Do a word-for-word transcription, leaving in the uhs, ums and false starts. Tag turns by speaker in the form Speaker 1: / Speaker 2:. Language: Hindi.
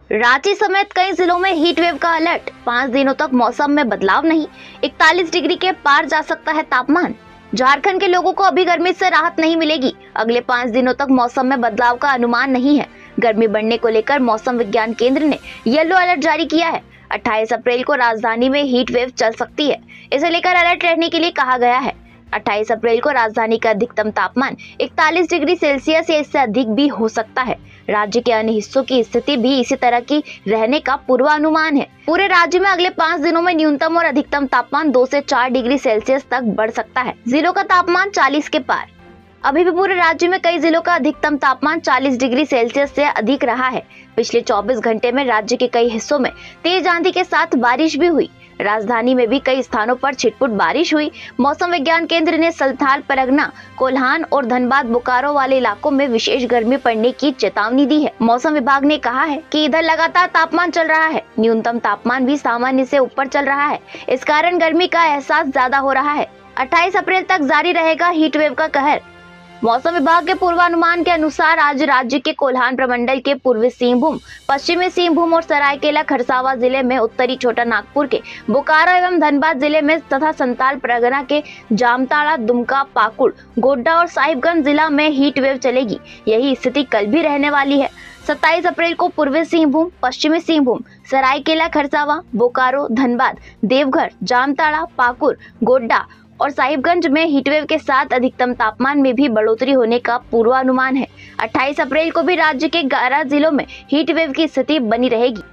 Speaker 1: रांची समेत कई जिलों में हीट वेव का अलर्ट। पाँच दिनों तक मौसम में बदलाव नहीं। इकतालीस डिग्री के पार जा सकता है तापमान। झारखंड के लोगों को अभी गर्मी से राहत नहीं मिलेगी। अगले पाँच दिनों तक मौसम में बदलाव का अनुमान नहीं है। गर्मी बढ़ने को लेकर मौसम विज्ञान केंद्र ने येलो अलर्ट जारी किया है। अट्ठाईस अप्रैल को राजधानी में हीट वेव चल सकती है। इसे लेकर अलर्ट रहने के लिए कहा गया है। अट्ठाईस अप्रैल को राजधानी का अधिकतम तापमान इकतालीस डिग्री सेल्सियस या इससे अधिक भी हो सकता है। राज्य के अन्य हिस्सों की स्थिति भी इसी तरह की रहने का पूर्वानुमान है। पूरे राज्य में अगले पाँच दिनों में न्यूनतम और अधिकतम तापमान दो से चार डिग्री सेल्सियस तक बढ़ सकता है। जिलों का तापमान चालीस के पार। अभी भी पूरे राज्य में कई जिलों का अधिकतम तापमान चालीस डिग्री सेल्सियस से अधिक रहा है। पिछले चौबीस घंटे में राज्य के कई हिस्सों में तेज आंधी के साथ बारिश भी हुई। राजधानी में भी कई स्थानों पर छिटपुट बारिश हुई। मौसम विज्ञान केंद्र ने संथाल, परगना, कोल्हान और धनबाद, बोकारो वाले इलाकों में विशेष गर्मी पड़ने की चेतावनी दी है। मौसम विभाग ने कहा है कि इधर लगातार तापमान चल रहा है। न्यूनतम तापमान भी सामान्य से ऊपर चल रहा है। इस कारण गर्मी का एहसास ज्यादा हो रहा है। अट्ठाईस अप्रैल तक जारी रहेगा हीट वेव का कहर। मौसम विभाग के पूर्वानुमान के अनुसार आज राज्य के कोल्हान प्रमंडल के पूर्वी सिंहभूम, पश्चिमी सिंहभूम और सरायकेला खरसावां जिले में, उत्तरी छोटा नागपुर के बोकारो एवं धनबाद जिले में तथा संताल, परगना के जामताड़ा, दुमका, पाकुड़, गोड्डा और साहिबगंज जिला में हीट वेव चलेगी। यही स्थिति कल भी रहने वाली है। सत्ताईस अप्रैल को पूर्वी सिंहभूम, पश्चिमी सिंहभूम, सरायकेला खरसावां, बोकारो, धनबाद, देवघर, जामताड़ा, पाकुड़, गोड्डा और साहिबगंज में हीटवेव के साथ अधिकतम तापमान में भी बढ़ोतरी होने का पूर्वानुमान है। अट्ठाईस अप्रैल को भी राज्य के ग्यारह जिलों में हीटवेव की स्थिति बनी रहेगी।